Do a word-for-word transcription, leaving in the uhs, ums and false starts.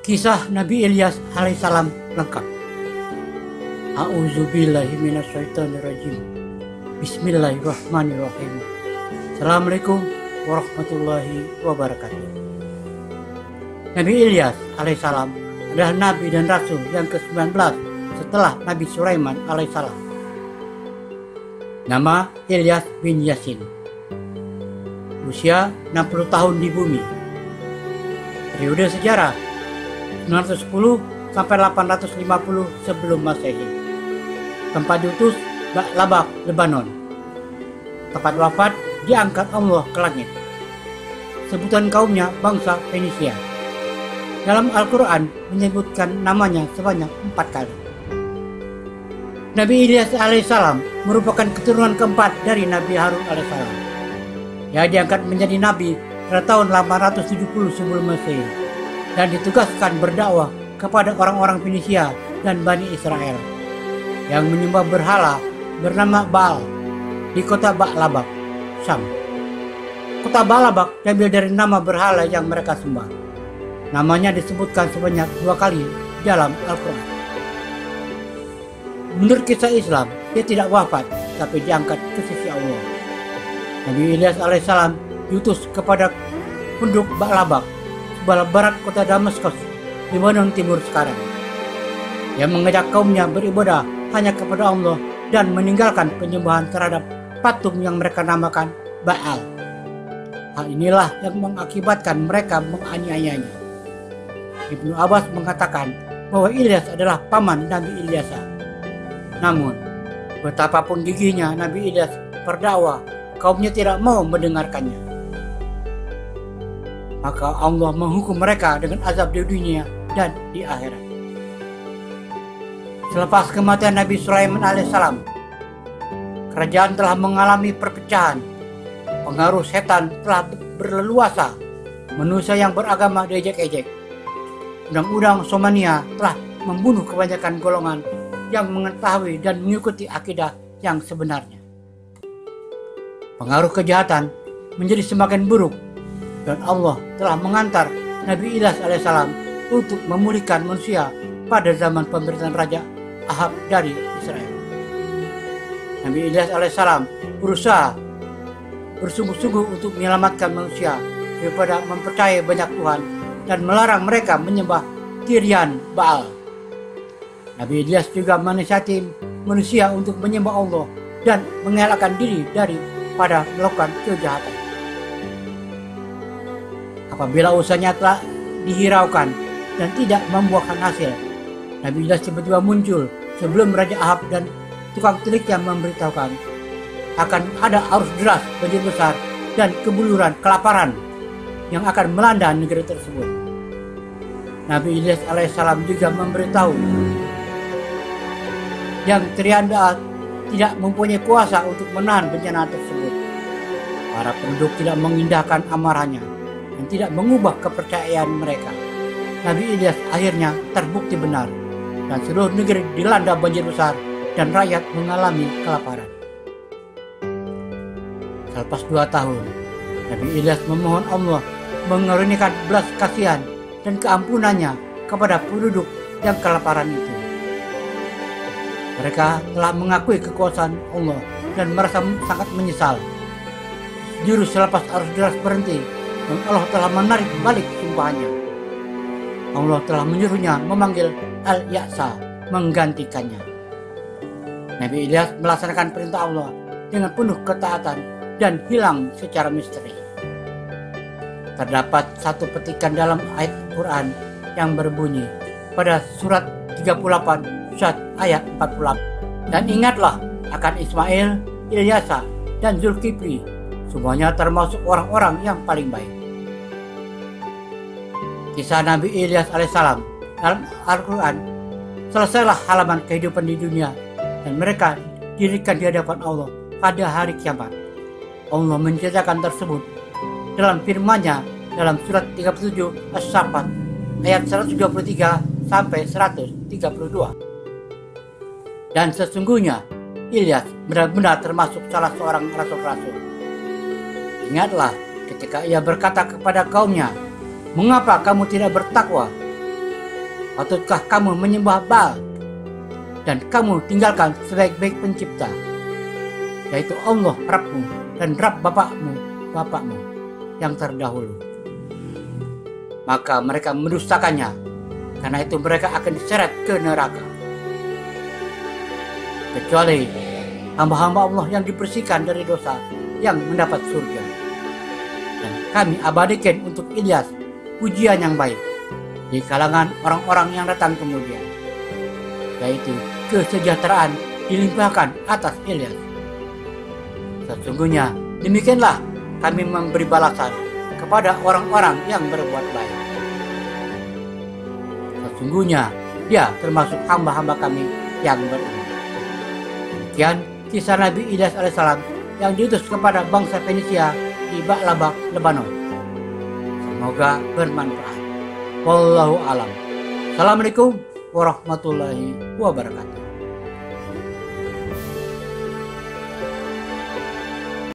Kisah Nabi Ilyas alaihissalam lengkap. A'udzubillahi minasyaitonirrajim. Bismillahirrahmanirrahim. Assalamualaikum warahmatullahi wabarakatuh. Nabi Ilyas alaihissalam adalah nabi dan rasul yang ke-sembilan belas setelah Nabi Sulaiman alaihissalam. Nama Ilyas bin Yasin. Usia enam puluh tahun di bumi. Periode sejarah sembilan ratus sepuluh sampai delapan ratus lima puluh sebelum Masehi. Tempat diutus Ba'labak, Lebanon. Tempat wafat diangkat Allah ke langit. Sebutan kaumnya bangsa Fenisia. Dalam Al-Quran menyebutkan namanya sebanyak empat kali. Nabi Ilyas alaihissalam merupakan keturunan keempat dari Nabi Harun alaihissalam. Dia diangkat menjadi nabi pada tahun delapan ratus tujuh puluh sebelum Masehi dan ditugaskan berdakwah kepada orang-orang Fenisia dan Bani Israel yang menyembah berhala bernama Baal di kota Ba'labak, Syam. Kota Ba'labak diambil dari nama berhala yang mereka sembah. Namanya disebutkan sebanyak dua kali dalam Al-Quran. Menurut kisah Islam, dia tidak wafat tapi diangkat ke sisi Allah. Nabi Ilyas alaihissalam diutus kepada penduduk Ba'labak, sebelah barat kota Damaskus, Lebanon timur sekarang. Dia mengajak kaumnya beribadah hanya kepada Allah dan meninggalkan penyembahan terhadap patung yang mereka namakan Baal. Hal inilah yang mengakibatkan mereka menganiayanya. Ibnu Abbas mengatakan bahwa Ilyas adalah paman Nabi Ilyasa. Namun, betapapun giginya Nabi Ilyas berdakwah, kaumnya tidak mau mendengarkannya. Maka Allah menghukum mereka dengan azab di dunia dan di akhirat. Selepas kematian Nabi Sulaiman alaihissalam, kerajaan telah mengalami perpecahan. Pengaruh setan telah berleluasa. Manusia yang beragama diejek-ejek. Undang-undang Somania telah membunuh kebanyakan golongan yang mengetahui dan mengikuti akidah yang sebenarnya. Pengaruh kejahatan menjadi semakin buruk. Dan Allah telah mengantar Nabi Ilyas alaihissalam untuk memulihkan manusia pada zaman pemerintahan Raja Ahab dari Israel. Nabi Ilyas alaihissalam berusaha bersungguh-sungguh untuk menyelamatkan manusia daripada mempercayai banyak Tuhan dan melarang mereka menyembah tirian Baal. Nabi Ilyas juga menasihati manusia untuk menyembah Allah dan mengelakkan diri daripada melakukan kejahatan. Apabila usahanya telah dihiraukan dan tidak membuahkan hasil, Nabi Ilyas tiba-tiba muncul sebelum Raja Ahab dan tukang tiliknya memberitahukan akan ada arus deras, banjir besar, dan kebuluran kelaparan yang akan melanda negeri tersebut. Nabi Ilyas alaihissalam juga memberitahu yang Trianda tidak mempunyai kuasa untuk menahan bencana tersebut. Para penduduk tidak mengindahkan amarahnya dan tidak mengubah kepercayaan mereka. Nabi Ilyas akhirnya terbukti benar dan seluruh negeri dilanda banjir besar dan rakyat mengalami kelaparan. Selepas dua tahun, Nabi Ilyas memohon Allah mengaruniakan belas kasihan dan keampunannya kepada penduduk yang kelaparan itu. Mereka telah mengakui kekuasaan Allah dan merasa sangat menyesal. Juru selepas arus deras berhenti, dan Allah telah menarik balik sumpahannya. Allah telah menyuruhnya memanggil Al-Ya'sa menggantikannya. Nabi Ilyas melaksanakan perintah Allah dengan penuh ketaatan dan hilang secara misteri. Terdapat satu petikan dalam ayat Quran yang berbunyi pada surat tiga puluh delapan surat ayat empat puluh delapan. Dan ingatlah akan Ismail, Ilyasa, dan Zulkifli, semuanya termasuk orang-orang yang paling baik. Kisah Nabi Ilyas alaihissalam dalam Al-Quran, selesailah halaman kehidupan di dunia dan mereka dirikan di hadapan Allah pada hari kiamat. Allah menceritakan tersebut dalam firman-Nya dalam surat tiga puluh tujuh As-Saffat ayat seratus tiga puluh tiga sampai seratus tiga puluh dua. Dan sesungguhnya Ilyas benar-benar termasuk salah seorang rasul-rasul. Ingatlah ketika ia berkata kepada kaumnya, "Mengapa kamu tidak bertakwa? Patutkah kamu menyembah Baal dan kamu tinggalkan sebaik-baik pencipta, yaitu Allah Rabbmu dan Rabb bapakmu, bapakmu yang terdahulu? Maka mereka mendustakannya, karena itu mereka akan diseret ke neraka. Kecuali hamba-hamba Allah yang dibersihkan dari dosa yang mendapat surga. Dan kami abadikan untuk Ilyas pujian yang baik di kalangan orang-orang yang datang kemudian, yaitu kesejahteraan dilimpahkan atas Ilyas. Sesungguhnya demikianlah kami memberi balasan kepada orang-orang yang berbuat baik. Sesungguhnya dia termasuk hamba-hamba kami yang beriman. Demikian kisah Nabi Ilyas alaihissalam yang diutus kepada bangsa Fenisia di Ba'labak, Lebanon. Semoga bermanfaat. Wallahu alam. Assalamualaikum warahmatullahi wabarakatuh.